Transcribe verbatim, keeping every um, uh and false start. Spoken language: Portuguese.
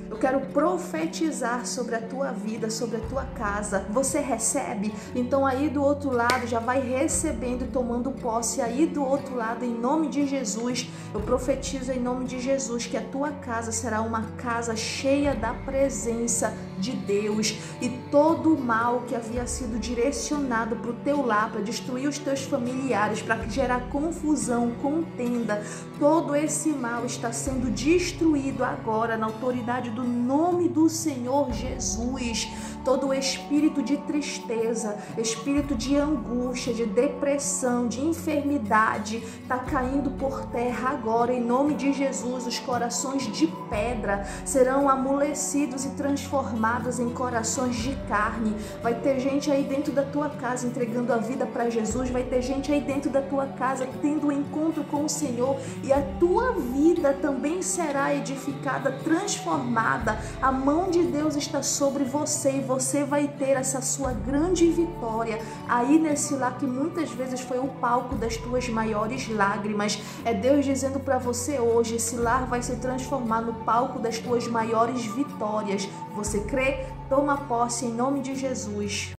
Eu quero profetizar sobre a tua vida, sobre a tua casa. Você recebe? Então aí do outro lado já vai recebendo e tomando posse. Aí do outro lado, em nome de Jesus, eu profetizo em nome de Jesus que a tua casa será uma casa cheia da presença de Deus, e todo o mal que havia sido direcionado para o teu lar, para destruir os teus familiares, para gerar confusão, contenda, todo esse mal está sendo destruído agora na autoridade do nome do Senhor Jesus. Todo o espírito de tristeza, espírito de angústia, de depressão, de enfermidade está caindo por terra agora em nome de Jesus. Os corações de pedra serão amolecidos e transformados em corações de carne. Vai ter gente aí dentro da tua casa entregando a vida para Jesus, vai ter gente aí dentro da tua casa tendo um encontro com o Senhor, e a tua vida também será edificada, transformada. A mão de Deus está sobre você e você vai ter essa sua grande vitória aí nesse lar que muitas vezes foi o palco das tuas maiores lágrimas. É Deus dizendo para você hoje, esse lar vai se transformar no palco das tuas maiores vitórias. Você crê? Toma posse em nome de Jesus.